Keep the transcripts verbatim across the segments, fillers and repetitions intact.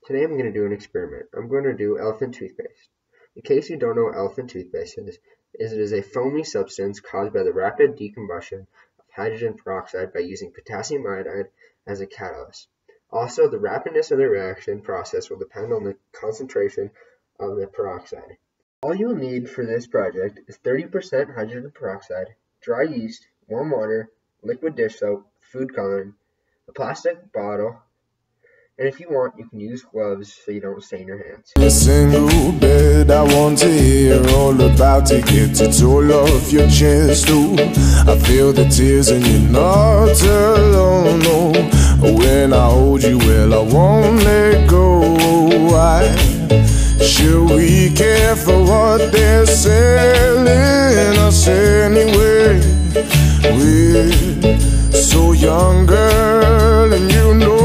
Today I'm going to do an experiment. I'm going to do elephant toothpaste. In case you don't know what elephant toothpaste is, is it is a foamy substance caused by the rapid decombustion of hydrogen peroxide by using potassium iodide as a catalyst. Also, the rapidness of the reaction process will depend on the concentration of the peroxide. All you will need for this project is thirty percent hydrogen peroxide, dry yeast, warm water, liquid dish soap, food coloring, a plastic bottle, and if you want, you can use gloves so you don't stain your hands. A single bed, I want to hear all about it. Get it all off your chest, ooh. I feel the tears and you're not alone, no. When I hold you, well, I won't let go. Why should we care for what they're selling us anyway? We're so young, girl, and you know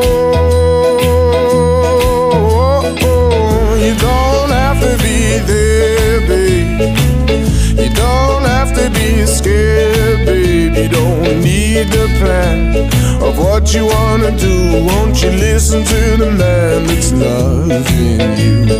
you don't have to be there, babe. You don't have to be scared, babe. You don't need the plan of what you wanna do. Won't you listen to the man that's loving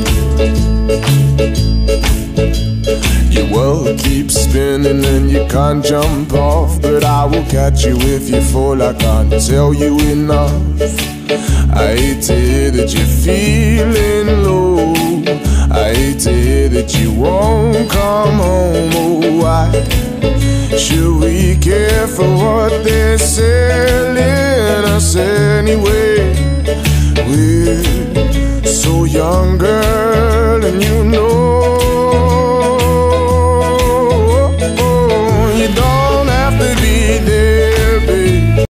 you? Your world keeps spinning and you can't jump off, but I will catch you if you fall. I can't tell you enough. I hate to hear that you're feeling low. I hate to hear that you won't come home. Oh, why should we care for what they're selling us anyway?